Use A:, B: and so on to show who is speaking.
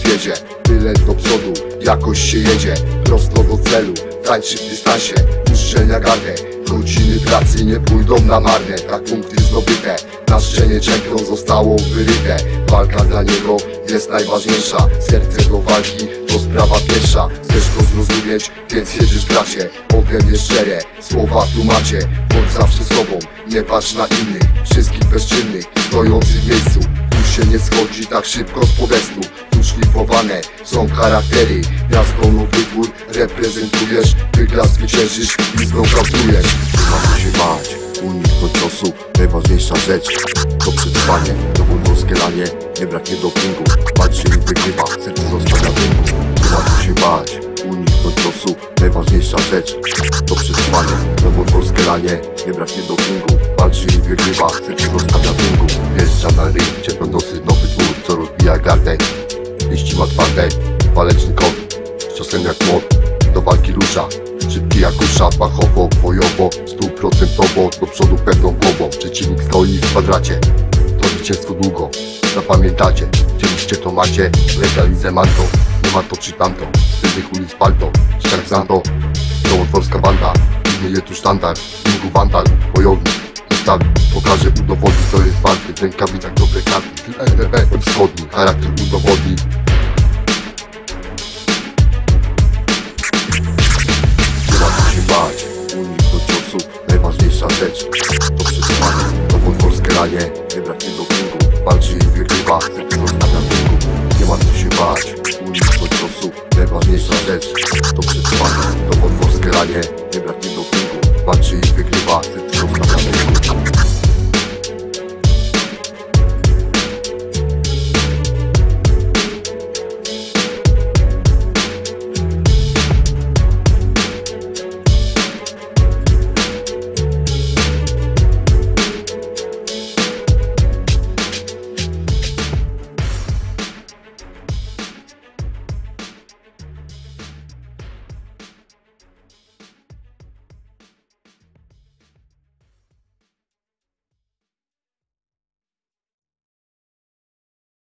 A: wiedzie. Tyle do przodu, jakoś się jedzie. Prosto do celu, tańczy w dystansie. Uszczelnia gardę, godziny pracy nie pójdą na marne. Tak punkty zdobyte, na szczenie czempion zostało wyryte. Walka dla niego jest najważniejsza. Serce do walki to sprawa pierwsza. Chcesz to zrozumieć, więc jedziesz bracie. Ogień jest szczere, słowa tłumaczę. Bądź zawsze sobą, nie patrz na innych. Wszystkich bezczynnych, stojących w miejscu. Tu się nie schodzi tak szybko z podestu. Tu szlifowane są charaktery. Miasto nowy wybór reprezentujesz. Wygrasz, zwyciężysz i znokautrujesz. Nie ma co się bać, uniknąć ciosu. Najważniejsza rzecz to przetrwanie. Nowomorskie lanie, nie braknie dopingu. Walczy i wygrywa, serce zostawia dynku. Nie ma co się bać, uniknąć ciosu. Najważniejsza rzecz to przetrwanie. Nowomorskie lanie, nie braknie dopingu. Walczy i wygrywa, serce zostawia dynku. Wjeżdża na ring, czempion dosyć nowy twór, co rozbija gardę. Liści ma twarde, waleczny kot, z ciosem jak młot, do walki rusza. Szybki jak usza, fachowo, bojowo, 100% do przodu pewną głową. Przeciwnik stoi w kwadracie, to zwycięstwo długo, zapamiętacie. Chcieliście to macie, legalizę manto, nie ma to czy tamto. Z tylnych ulic palto, ściach zanto, nowotworska banda. Istnieje tu sztandar, ringu wandal, bojownik. Pokaże, udowodni, to jest walki w rękawicach dobre karty. LDB wschodni, charakter udowodni. Nie ma co się bać, uniknąć ciosu. Najważniejsza rzecz to przetrwanie. Nowotworskie lanie, nie braknie dopingu. Walczy i wygrywa, serce zostawia dynku. Nie ma co się bać, uniknąć ciosu. Najważniejsza rzecz to przetrwanie. Nowotworskie lanie, nie braknie dopingu. Walczy i wygrywa, serce zostawia dynku.